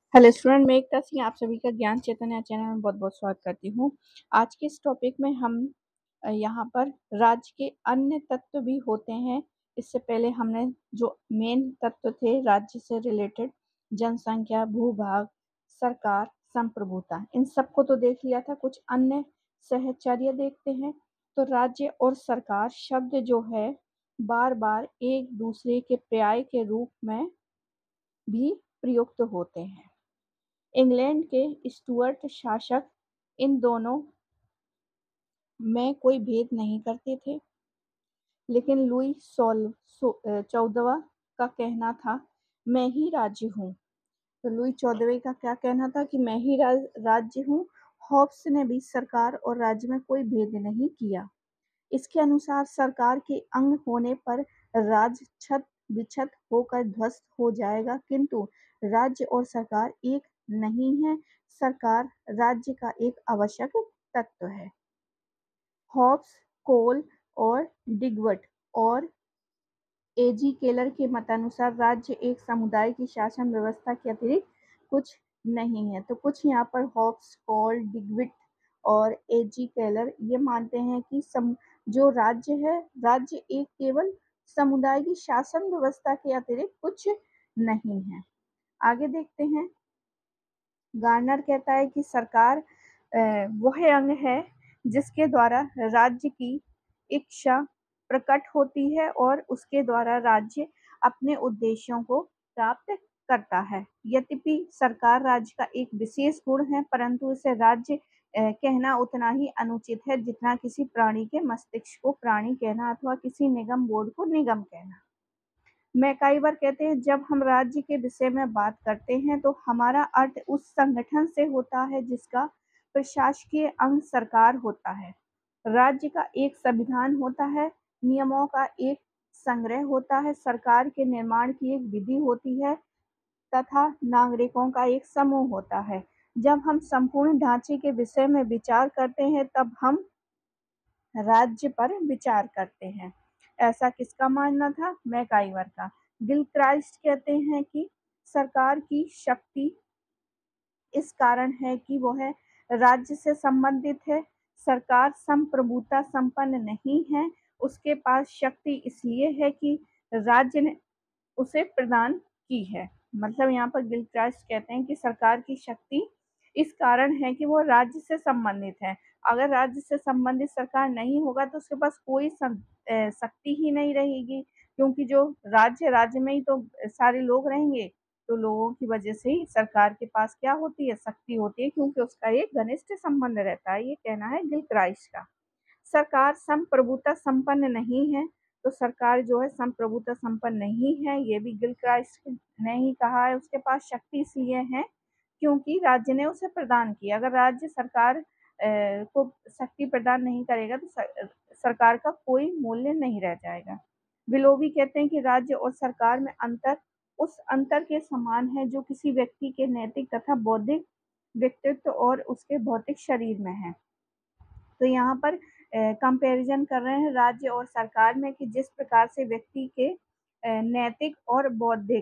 Hello student, मैं एकता सिंह आप सभी का ज्ञान चैतन्य चैनल में बहुत बहुत स्वागत करती हूँ। आज के इस टॉपिक में हम यहाँ पर राज्य के अन्य तत्व भी होते हैं। इससे पहले हमने जो मेन तत्व थे राज्य से रिलेटेड, जनसंख्या, भूभाग, सरकार, संप्रभुता, इन सबको तो देख लिया था। कुछ अन्य सहचर्य देखते हैं। तो राज्य और सरकार शब्द जो है बार बार एक दूसरे के पर्याय के रूप में भी प्रयुक्त होते हैं। इंग्लैंड के स्टुअर्ट शासक इन दोनों में कोई भेद नहीं करते थे, लेकिन लुई 14वां का कहना था मैं ही राज्य हूँ। तो लुई 14वें का क्या कहना था कि मैं ही राज्य हूँ। हॉब्स ने भी सरकार और राज्य में कोई भेद नहीं किया। इसके अनुसार सरकार के अंग होने पर राज्य छत विक्षत होकर ध्वस्त हो जाएगा, किंतु राज्य और सरकार एक नहीं है। सरकार राज्य का एक आवश्यक तत्व है। हॉब्स, कोल और डिगवर्ट और एजी केलर के मतानुसार राज्य एक समुदाय की शासन व्यवस्था के अतिरिक्त कुछ नहीं है। तो कुछ यहाँ पर हॉब्स, कोल, डिगविट और एजी केलर ये मानते हैं कि जो राज्य है, राज्य एक केवल समुदाय की शासन व्यवस्था के अतिरिक्त कुछ नहीं है। आगे देखते हैं। गार्नर कहता है कि सरकार वह अंग है जिसके द्वारा राज्य की इच्छा प्रकट होती है और उसके द्वारा राज्य अपने उद्देश्यों को प्राप्त करता है। यद्यपि सरकार राज्य का एक विशेष गुण है, परंतु इसे राज्य कहना उतना ही अनुचित है जितना किसी प्राणी के मस्तिष्क को प्राणी कहना अथवा किसी निगम बोर्ड को निगम कहना। मैकाइवर कहते हैं जब हम राज्य के विषय में बात करते हैं तो हमारा अर्थ उस संगठन से होता है जिसका प्रशासकीय अंग सरकार होता है। राज्य का एक संविधान होता है, नियमों का एक संग्रह होता है, सरकार के निर्माण की एक विधि होती है तथा नागरिकों का एक समूह होता है। जब हम संपूर्ण ढांचे के विषय में विचार करते हैं तब हम राज्य पर विचार करते हैं। ऐसा किसका मानना था? मैकाइवर का। गिलक्राइस्ट कहते हैं कि सरकार की शक्ति इस कारण है कि वह राज्य से संबंधित है। सरकार संप्रभुता संपन्न नहीं है। उसके पास शक्ति इसलिए है कि राज्य ने उसे प्रदान की है। मतलब यहाँ पर गिलक्राइस्ट कहते हैं कि सरकार की शक्ति इस कारण है कि वो राज्य से संबंधित है। अगर राज्य से संबंधित सरकार नहीं होगा तो उसके पास कोई शक्ति ही नहीं रहेगी, क्योंकि जो राज्य में ही तो सारे लोग रहेंगे। तो लोगों की वजह से ही सरकार के पास क्या होती है? शक्ति होती है, क्योंकि उसका एक घनिष्ठ संबंध रहता है। ये कहना है गिलक्राइस्ट का। सरकार संप्रभुता संपन्न नहीं है। तो सरकार जो है संप्रभुता संपन्न नहीं है, ये भी गिलक्राइस्ट ने ही कहा है। उसके पास शक्ति इसलिए है क्योंकि राज्य ने उसे प्रदान की। अगर राज्य सरकार को शक्ति प्रदान नहीं करेगा तो सरकार का कोई मूल्य नहीं रह जाएगा। विलोबी कहते हैं कि राज्य और सरकार में अंतर उस अंतर के समान है जो किसी व्यक्ति के नैतिक तथा बौद्धिक व्यक्तित्व और उसके भौतिक शरीर में है। तो यहाँ पर कंपैरिजन कर रहे हैं राज्य और सरकार में कि जिस प्रकार से व्यक्ति के नैतिक और बौद्धिक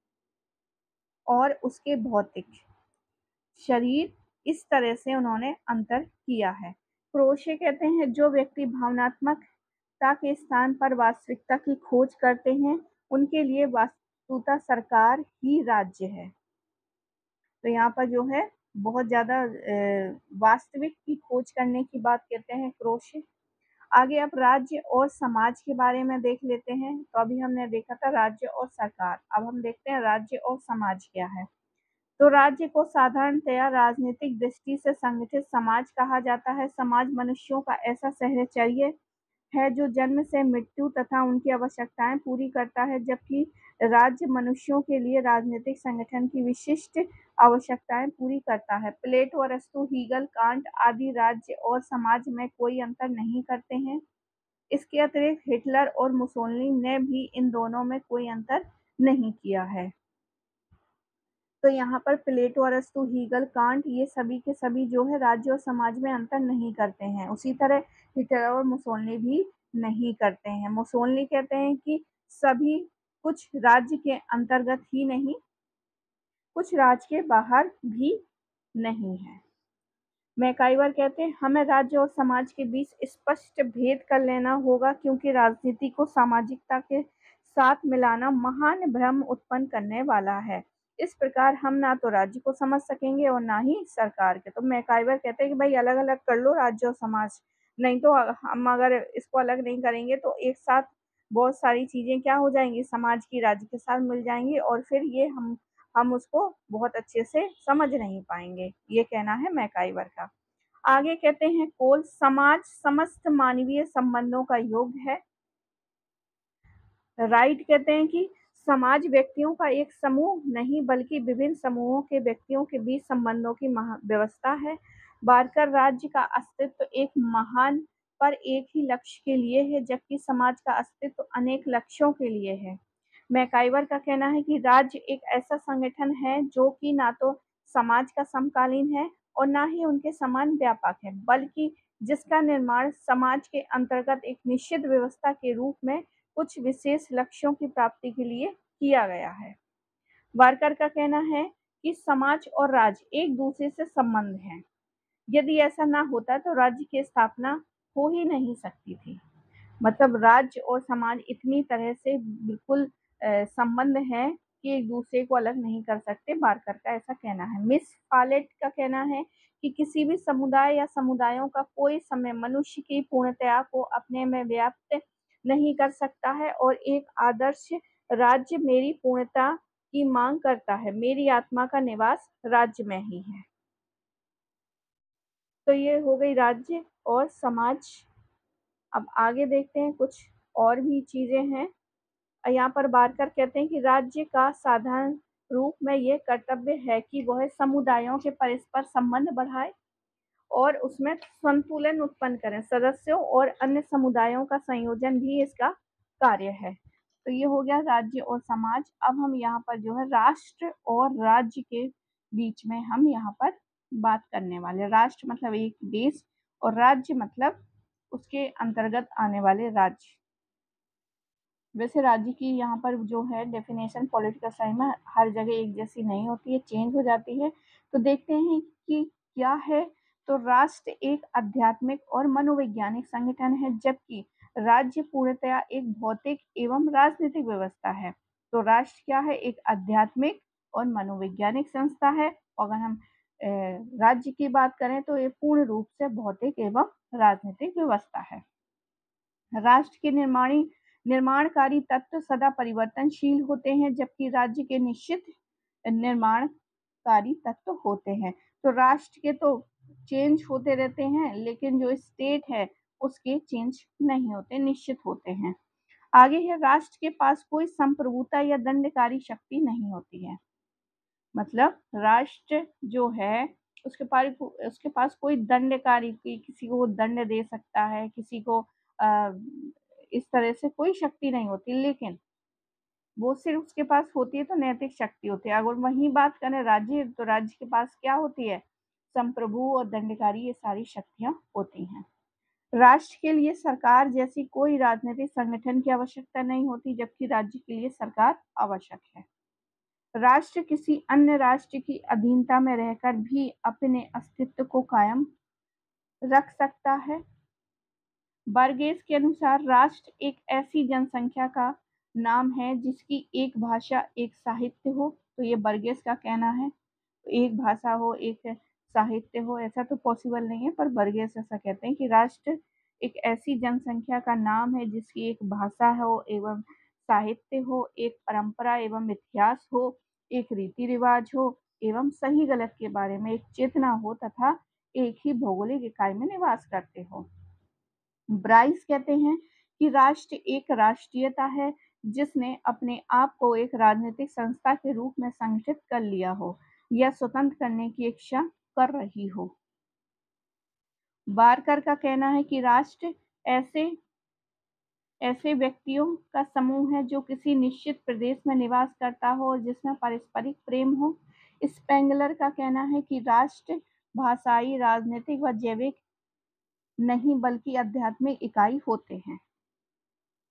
और उसके भौतिक शरीर, इस तरह से उन्होंने अंतर किया है। क्रोशे कहते हैं जो व्यक्ति भावनात्मकता के स्थान पर वास्तविकता की खोज करते हैं उनके लिए वास्तुतः सरकार ही राज्य है। तो यहाँ पर जो है बहुत ज़्यादा वास्तविक की खोज करने की बात कहते हैं क्रोशे। आगे अब राज्य और समाज के बारे में देख लेते हैं। तो अभी हमने देखा था राज्य और सरकार, अब हम देखते हैं राज्य और समाज क्या है। तो राज्य को साधारणतया राजनीतिक दृष्टि से संगठित समाज कहा जाता है। समाज मनुष्यों का ऐसा सहचर्य है जो जन्म से मृत्यु तथा उनकी आवश्यकताएं पूरी करता है, जबकि राज्य मनुष्यों के लिए राजनीतिक संगठन की विशिष्ट आवश्यकताएं पूरी करता है। प्लेटो, अरस्तु, हीगल, कांट आदि राज्य और समाज में कोई अंतर नहीं करते हैं। इसके अतिरिक्त हिटलर और मुसोलिनी ने भी इन दोनों में कोई अंतर नहीं किया है। तो यहाँ पर प्लेटो, अरस्तु, हीगल, कांट ये सभी के सभी जो है राज्य और समाज में अंतर नहीं करते हैं। उसी तरह हिटलर और मुसोलिनी भी नहीं करते हैं। मुसोलिनी कहते हैं कि सभी कुछ राज्य के अंतर्गत ही नहीं, कुछ राज्य के बाहर भी नहीं है। मैकाइवर कहते हैं हमें राज्य और समाज के बीच स्पष्ट भेद कर लेना होगा, क्योंकि राजनीति को सामाजिकता के साथ मिलाना महान भ्रम उत्पन्न करने वाला है। इस प्रकार हम ना तो राज्य को समझ सकेंगे और ना ही सरकार के। तो मैकाइवर कहते हैं कि भाई अलग अलग कर लो राज्य और समाज, नहीं तो हम अगर इसको अलग नहीं करेंगे तो एक साथ बहुत सारी चीजें क्या हो जाएंगी, समाज की राज्य के साथ मिल जाएंगी और फिर ये हम उसको बहुत अच्छे से समझ नहीं पाएंगे। ये कहना है मैकाइवर का। आगे कहते हैं कोल, समाज समस्त मानवीय संबंधों का योग है। राइट कहते हैं कि समाज व्यक्तियों का एक समूह नहीं बल्कि विभिन्न समूहों के व्यक्तियों के बीच संबंधों की व्यवस्था है। बारकर, राज्य का अस्तित्व एक महान पर एक ही लक्ष्य के लिए है, जबकि समाज का अस्तित्व अनेक लक्ष्यों के लिए है। मैकाइवर का कहना है कि राज्य एक ऐसा संगठन है जो कि ना तो समाज का समकालीन है और ना ही उनके समान व्यापक है, बल्कि जिसका निर्माण समाज के अंतर्गत एक निश्चित व्यवस्था के रूप में कुछ विशेष लक्ष्यों की प्राप्ति के लिए किया गया है। वारकर का कहना है कि समाज और राज्य एक दूसरे से संबंध है। यदि ऐसा ना होता तो राज्य की स्थापना हो ही नहीं सकती थी। मतलब राज्य और समाज इतनी तरह से बिल्कुल संबंध है कि एक दूसरे को अलग नहीं कर सकते। बारकर का ऐसा कहना है। मिस फॉलेट का कहना है कि किसी भी समुदाय या समुदायों का कोई समय मनुष्य की पूर्णतया को अपने में व्याप्त नहीं कर सकता है और एक आदर्श राज्य मेरी पूर्णता की मांग करता है। मेरी आत्मा का निवास राज्य में ही है। तो ये हो गई राज्य और समाज। अब आगे देखते हैं कुछ और भी चीजें हैं। यहाँ पर बारकर कहते हैं कि राज्य का साधारण रूप में ये कर्तव्य है कि वह समुदायों के परस्पर संबंध बढ़ाए और उसमें संतुलन उत्पन्न करें। सदस्यों और अन्य समुदायों का संयोजन भी इसका कार्य है। तो ये हो गया राज्य और समाज। अब हम यहाँ पर जो है राष्ट्र और राज्य के बीच में हम यहाँ पर बात करने वाले। राष्ट्र मतलब एक देश और राज्य मतलब उसके अंतर्गत आने वाले राज्य। वैसे राज्य की यहाँ पर जो है डेफिनेशन पॉलिटिकल साइंस में हर जगह एक जैसी नहीं होती है, चेंज हो जाती है। तो देखते हैं कि क्या है। तो राष्ट्र एक आध्यात्मिक और मनोवैज्ञानिक संगठन है, जबकि राज्य पूर्णतया एक भौतिक एवं राजनीतिक व्यवस्था है। तो राष्ट्र क्या है, एक आध्यात्मिक और मनोवैज्ञानिक संस्था है। अगर हम राज्य की बात करें तो ये पूर्ण रूप से भौतिक एवं राजनीतिक व्यवस्था है। राष्ट्र के निर्माणकारी तत्व सदा परिवर्तनशील होते हैं, जबकि राज्य के निश्चित निर्माणकारी तत्व होते हैं। तो राष्ट्र के तो चेंज होते रहते हैं, लेकिन जो स्टेट है उसके चेंज नहीं होते, निश्चित होते हैं। आगे है राष्ट्र के पास कोई संप्रभुता या दंडकारी शक्ति नहीं होती है। मतलब राष्ट्र जो है उसके पास कोई दंडकारी की किसी को दंड दे सकता है, किसी को इस तरह से कोई शक्ति नहीं होती, लेकिन वो सिर्फ उसके पास होती है तो नैतिक शक्ति होती है। अगर वही बात करें राज्य, तो राज्य के पास क्या होती है, संप्रभु और दंडकारी, ये सारी शक्तियां होती हैं। राष्ट्र के लिए सरकार जैसी कोई राजनीतिक संगठन की आवश्यकता नहीं होती, जबकि राज्य के लिए सरकार आवश्यक है। राष्ट्र किसी अन्य राष्ट्र की अधीनता में रहकर भी अपने अस्तित्व को कायम रख सकता है। बर्गेस के अनुसार राष्ट्र एक ऐसी जनसंख्या का नाम है जिसकी एक भाषा एक साहित्य हो। तो ये बर्गेस का कहना है। एक भाषा हो, एक साहित्य हो, ऐसा तो पॉसिबल नहीं है, पर बर्गेस ऐसा कहते हैं कि राष्ट्र एक ऐसी जनसंख्या का नाम है जिसकी एक भाषा हो एवं साहित्य हो, एक परंपरा एवं इतिहास हो, एक रीति रिवाज हो एवं सही गलत के बारे में एक चेतना हो तथा एक ही भौगोलिक इकाई में निवास करते हो। ब्राइस कहते हैं कि राष्ट्र एक राष्ट्रीयता है जिसने अपने आप को एक राजनीतिक संस्था के रूप में संगठित कर लिया हो या स्वतंत्र करने की इच्छा कर रही हो। बारकर का कहना है कि राष्ट्र ऐसे व्यक्तियों का समूह है जो किसी निश्चित प्रदेश में निवास करता हो और जिसमें पारस्परिक प्रेम हो। स्पेंगलर का कहना है कि राष्ट्र भाषाई, राजनीतिक व जैविक नहीं बल्कि आध्यात्मिक इकाई होते हैं।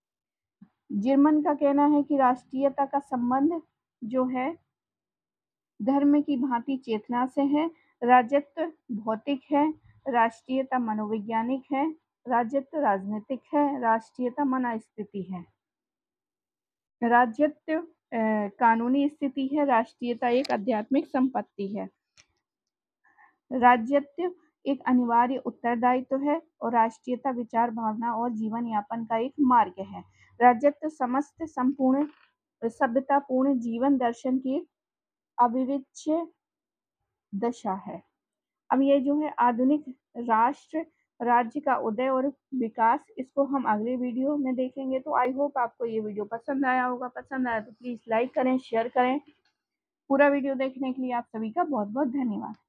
जर्मन का कहना है कि राष्ट्रीयता का संबंध जो है धर्म की भांति चेतना से है। राज्यत्व भौतिक है। राष्ट्रीयता मनोवैज्ञानिक है। राज्यत्व राजनीतिक है। राष्ट्रीयता मनस्थिति है। राज्यत्व कानूनी स्थिति है। राष्ट्रीयता एक आध्यात्मिक संपत्ति है। राज्यत्व एक अनिवार्य उत्तरदायित्व है और राष्ट्रीयता विचार, भावना और जीवन यापन का एक मार्ग है। राज्यत्व समस्त संपूर्ण सभ्यतापूर्ण जीवन दर्शन की अविभाज्य दशा है। अब ये जो है आधुनिक राष्ट्र राज्य का उदय और विकास, इसको हम अगले वीडियो में देखेंगे। तो आई होप आपको ये वीडियो पसंद आया होगा। पसंद आया तो प्लीज़ लाइक करें, शेयर करें। पूरा वीडियो देखने के लिए आप सभी का बहुत बहुत धन्यवाद।